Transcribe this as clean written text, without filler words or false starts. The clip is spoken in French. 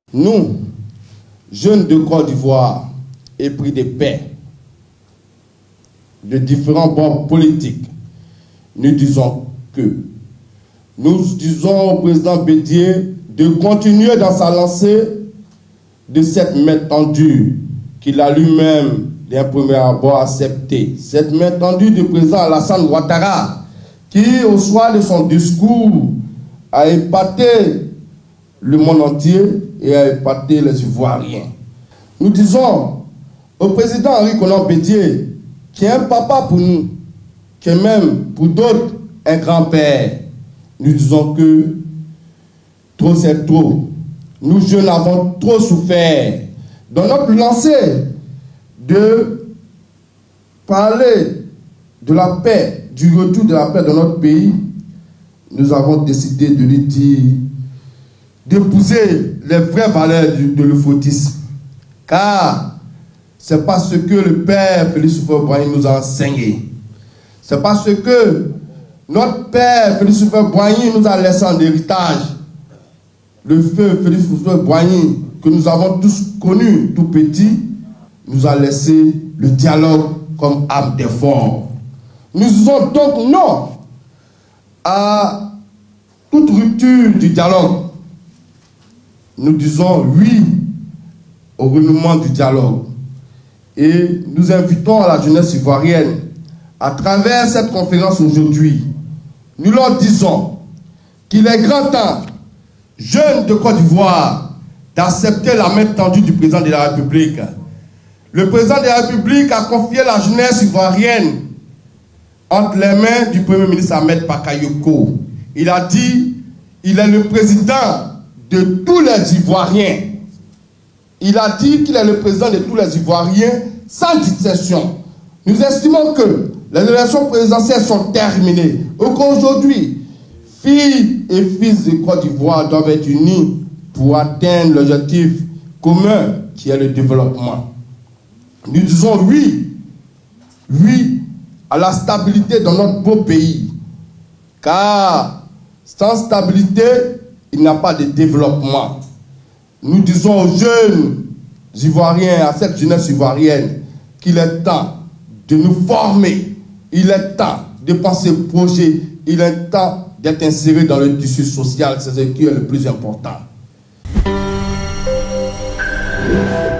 Nous, jeunes de Côte d'Ivoire, épris de paix, de différents bords politiques, nous disons au président Bédié de continuer dans sa lancée de cette main tendue qu'il a lui-même d'un premier abord accepté. Cette main tendue du président Alassane Ouattara, qui au soir de son discours a épaté le monde entier et a épaté les Ivoiriens. Nous disons au président Henri Konan Bédié, qui est un papa pour nous, qui est même pour d'autres un grand-père, nous disons que trop c'est trop. Nous jeunes avons trop souffert. Dans notre lancée de parler de la paix, du retour de la paix dans notre pays, nous avons décidé de lui dire d'épouser les vraies valeurs de l'euphotisme. Car c'est parce que le père Félix Houphouët-Boigny nous a enseigné. C'est parce que notre père Félix Houphouët-Boigny nous a laissé en héritage. Le feu Félix Houphouët-Boigny, que nous avons tous connu tout petit, nous a laissé le dialogue comme âme d'effort. Nous disons donc non à toute rupture du dialogue. Nous disons oui au renouement du dialogue. Et nous invitons la jeunesse ivoirienne, à travers cette conférence aujourd'hui, nous leur disons qu'il est grand temps, jeunes de Côte d'Ivoire, d'accepter la main tendue du président de la République. Le président de la République a confié la jeunesse ivoirienne entre les mains du Premier ministre Ahmed Bakayoko. Il a dit qu'il est le président de tous les Ivoiriens. Il a dit qu'il est le président de tous les Ivoiriens sans distinction. Nous estimons que les élections présidentielles sont terminées et qu'aujourd'hui, filles et fils de Côte d'Ivoire doivent être unis pour atteindre l'objectif commun qui est le développement. Nous disons oui, oui à la stabilité dans notre beau pays. Car sans stabilité, il n'y a pas de développement. Nous disons aux jeunes Ivoiriens, à cette jeunesse ivoirienne, qu'il est temps de nous former. Il est temps de penser projet. Il est temps d'être inséré dans le tissu social. C'est ce qui est le plus important.